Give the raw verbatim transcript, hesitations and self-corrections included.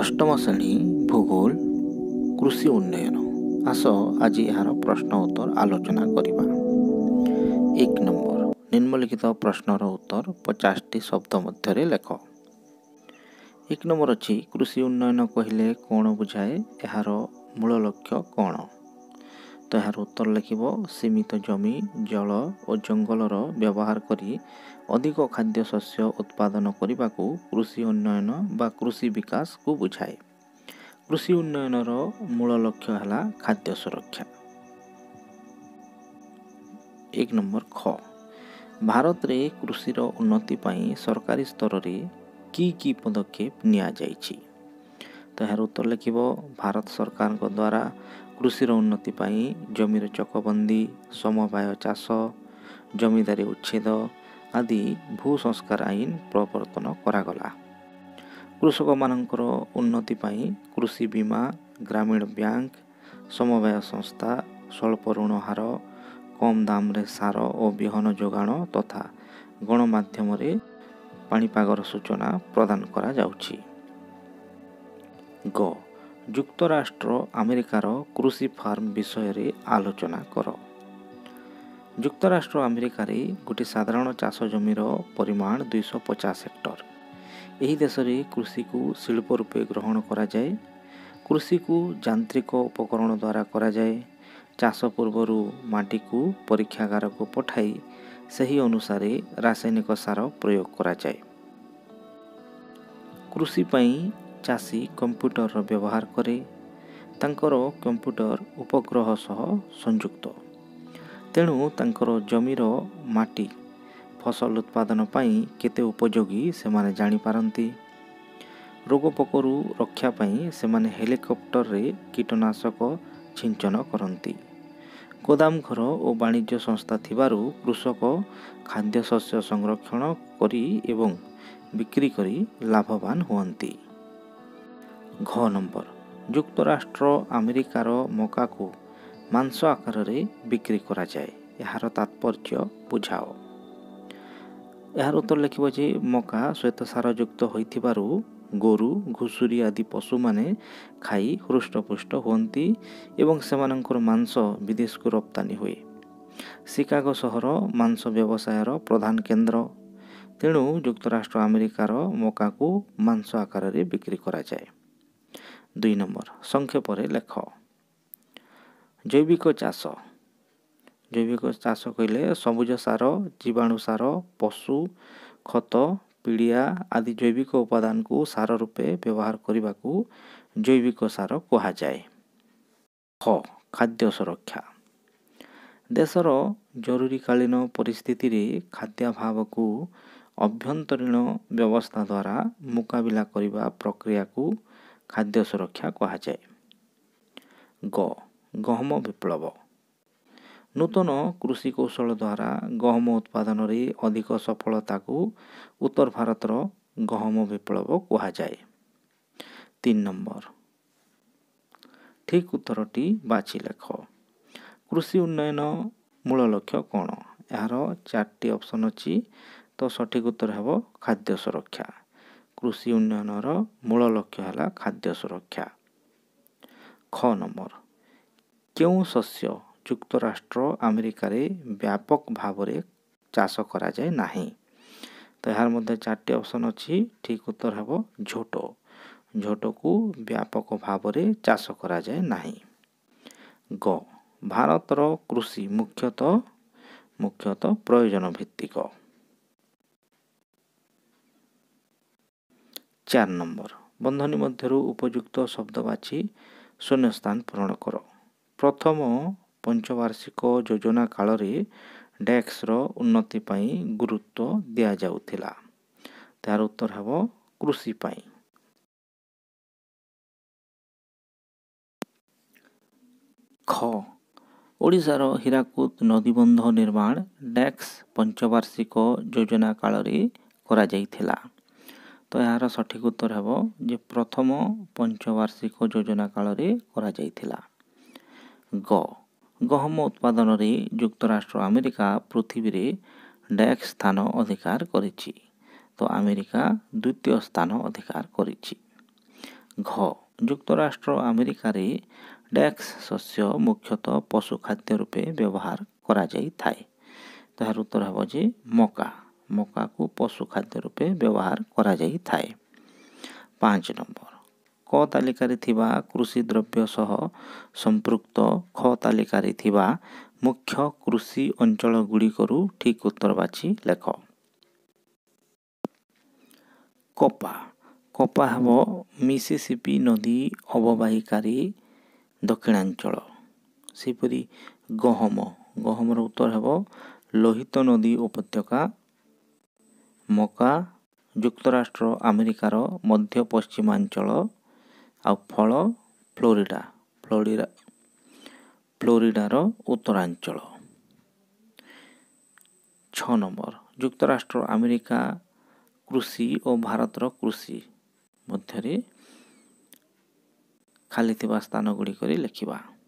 अष्टम श्रेणी भूगोल कृषि उन्नयन आस आज यार प्रश्न उत्तर आलोचना करिबा। एक नंबर निम्नलिखित प्रश्नर उत्तर पचास टी शब्द मध्य लेख। एक नंबर अच्छी कृषि उन्नयन कहले कौन बुझाए, यार मूल लक्ष्य कौन। तो यार उत्तर लिखिब सीमित जमी जल और जंगलर व्यवहार करी अधिक खाद्य शस्य उत्पादन करने को कृषि उन्नयन बा कृषि विकास को बुझाए। कृषि उन्नयनर मूल लक्ष्य है खाद्य सुरक्षा। एक नंबर ख भारत रे कृषि उन्नति पाई सरकारी स्तर रे की की पदक्षेप निया जाइछि। तो यार उत्तर लिखिब भारत सरकार द्वारा कृषि उन्नति पाई जमीर चकबंदी समवाय चाष जमीदारी उच्छेद आदि भू संस्कार आईन प्रवर्तन करागला। कृषक मानकर उन्नति पाई कृषि बीमा ग्रामीण बैंक समवाय संस्था स्वल्प ऋण हार कम दाम रे सार और बिहन जोगाण तथा गणमाध्यम रे पाणीपागर सूचना प्रदान करा जाउछि। ग युक्तराष्ट्र अमेरिकार कृषि फार्म विषय रे आलोचना कर। युक्तराष्ट्र अमेरिकार गोटे साधारण चाष जमीर परिमाण दुई सौ पचास हेक्टर। यही देश रे कृषि को शिल्प रूपे ग्रहण करा जाए। कृषि को यांत्रिक उपकरण द्वारा करा जाए। चाष पूर्वरु माटी को परीक्षागार को पठाई सही अनुसार रासायनिक सार प्रयोग करा जाए। कृषि पाई चाषी कंप्यूटर व्यवहार करे। तांकर कंप्यूटर उपग्रह सह संयुक्त, तेणु तांकर जमीर माटी फसल उत्पादन पाई केते उपयोगी से माने जानी पारंती। रोग पोकरू रक्षा पाई से माने हेलिकॉप्टर रे कीटनाशक छिंचन करंती। गोदाम घर और वाणिज्य संस्था थिबारु कृषक खाद्य शस्य संरक्षण करी एवं बिक्री करी लाभवान हुअंती। घ नंबर युक्तराष्ट्र अमेरिकार मका को मांस आकार रे बिक्री करा जाए। यार तात्पर्य बुझाओ। यार उत्तर लिखिब जे मका श्वेतसार युक्त होइथिबारु गोरु घुसुरी आदि पशु माने खाई हृष्टपुष्ट हुअंती एवं सेमानंकर मांस विदेश को रप्तानी हुए। शिकागो सहर मांस व्यवसायर प्रधान केन्द्र, तेणु युक्तराष्ट्र अमेरिकार मका को मांस आकार रे बिक्री करा जाए। दुई नंबर संक्षेप रे लेख। जैविक चाष। जैविक चाष कहले सबुज सार जीवाणु सार पशु खत पीड़िया आदि जैविक उपादान को सार रूपे व्यवहार करने को जैविक सार कहा जाए। ख खाद्य सुरक्षा। देशर जरूरीकालीन परिस्थिति रे खाद्याभाव को अभ्यंतरीण व्यवस्था द्वारा मुकाबिला करने प्रक्रिया को खाद्य सुरक्षा कहा जाए। ग गहम विप्लव। नूतन कृषि कौशल द्वारा गहम उत्पादन रे अधिक सफलता को उत्तर भारतर गहम विप्लव कहा जाए। तीन नंबर ठीक उत्तरटी बाछि लेख। कृषि उन्नयन मूल लक्ष्य कौन। यार चारटी ऑप्शन अच्छी, तो सठिक उत्तर है खाद्य सुरक्षा। कृषि उन्नयनर मूल लक्ष्य है खाद्य सुरक्षा। ख नंबर क्यों शस्य युक्तराष्ट्र अमेरिकार व्यापक भाव रे चाष करा जाए नाही। तो यार मध्य चारटी ऑप्शन अच्छी, ठीक उत्तर है झोट। झोट को व्यापक भाव रे चाष करा जाए नाही। ग भारतर कृषि मुख्यतः मुख्यतः प्रयोजन भित्तिक। चार नंबर बंधनी मध्यरु उपयुक्त शब्द बाछि शून्य स्थान पूरण कर। प्रथम पंचवार्षिक योजना काल रे डेक्स रो उन्नति पाई गुरुत्व दिया जाउथिला। तार उत्तर है कृषि पाई। ख ओडिशार हीराकुद नदीबंध निर्माण डेक्स पंचवार्षिक योजना काल रे करा जाइथिला। तो यार सठिक उत्तर है जे प्रथम पंचवार्षिक योजना काल रे करा जाइथिला। ग गहम उत्पादन रे युक्तराष्ट्र अमेरिका पृथ्वी रे डेक्स स्थान अधिकार करिछि। तो अमेरिका द्वितीय स्थान अधिकार करिछि। ଘ ଯୁକ୍ତରାଷ୍ଟ୍ର ଆମେରିକାରେ ଡେକ୍ସ ଶସ୍ୟ ମୁଖ୍ୟତଃ ପଶୁ ଖାଦ୍ୟ ରୂପେ ବ୍ୟବହାର କରାଯାଇଥାଏ। ତାହାର ଉତ୍ତର ହେବ ଯେ ମକା ମକାକୁ ପଶୁ ଖାଦ୍ୟ ରୂପେ ବ୍ୟବହାର କରାଯାଇଥାଏ। ପାଞ୍ଚ ନମ୍ବର କ ତାଲିକାରେ ଥିବା କୃଷି ଦ୍ରବ୍ୟ ସହ ସମ୍ପୃକ୍ତ ଖ ତାଲିକାରେ ଥିବା ମୁଖ୍ୟ କୃଷି ଅଞ୍ଚଳ ଗୁଡ଼ିକରୁ ଠିକ୍ ଉତ୍ତର ବାଛି ଲେଖ। କପା କପା ହେବ ମିସିସିପି ନଦୀ ଅବବାହିକାରେ ଦକ୍ଷିଣାଞ୍ଚଳ। ସେହିପରି ଗହମ ଗହମର ଉତ୍ତର ହେବ ଲୋହିତ ନଦୀ ଉପତ୍ୟକା। ମକା ଯୁକ୍ତରାଷ୍ଟ୍ର ଆମେରିକାର ମଧ୍ୟ ପଶ୍ଚିମାଞ୍ଚଳ। ଆଉ ଫଳ ଫ୍ଲୋରିଡ଼ା ଫ୍ଲୋରିଡ଼ା ଫ୍ଲୋରିଡ଼ାର ଉତ୍ତରାଞ୍ଚଳ। ଛଅ ନମ୍ବର ଯୁକ୍ତରାଷ୍ଟ୍ର ଆମେରିକା କୃଷି ଓ ଭାରତର କୃଷି ମଧ୍ୟରେ ଖାଲି ଥିବା ସ୍ଥାନ ଗୁଡ଼ିକରେ ଲେଖିବା।